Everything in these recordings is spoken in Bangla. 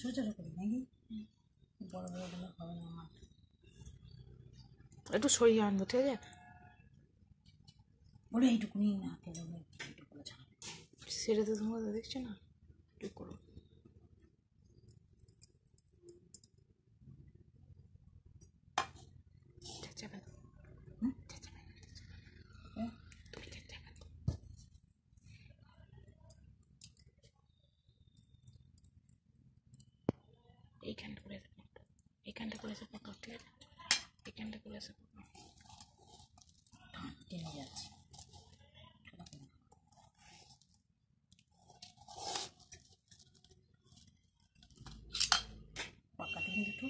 ছোটো ছোটো করি নাকি? বড় বড়গুলো হবে না আমার। একটু সরিয়ে আনবো, ঠিক আছে? ওরে এইটুকুনি না কেন এইটুকুলো ছাড়া সেটা তো তোমরা দেখছো না, একটু করো। এইখানটা করে দেবো, এইখানটা করে দেবো, ঠিক আছে? এইখানটা করে দেবো। টেনে যাচ্ছে। পাকাতে কিন্তু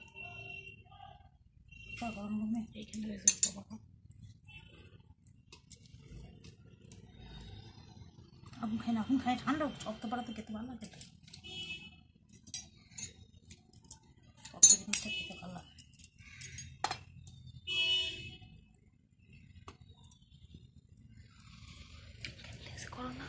একটু গরম গরমে এইখানটা করে দেবো বাবা। এখন খাই না, এখন খাই ঠান্ডা শক্ত পাড়া তো খেতে ভালো লাগে। শক্ত জিনিসটা খেতে ভালো লাগে। করো না।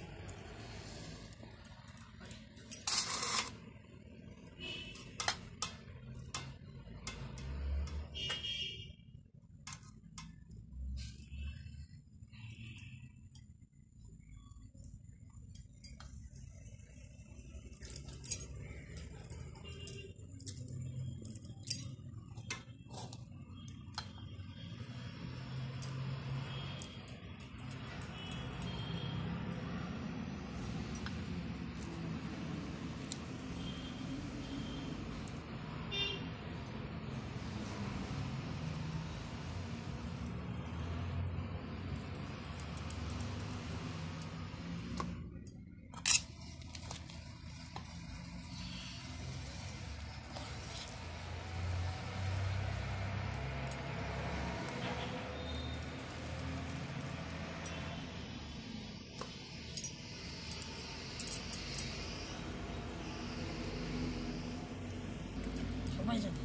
সবাই জানে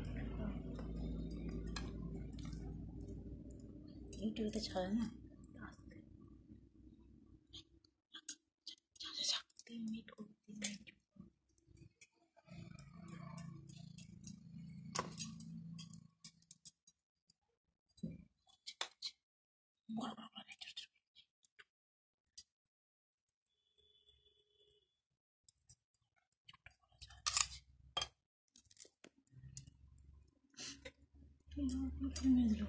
ইউটিউবে ছাড়ে না। বড় বড় করে ছোট ছোট মেরে দিল।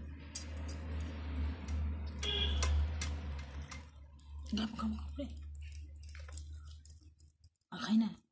গাম গাম করে খাই না।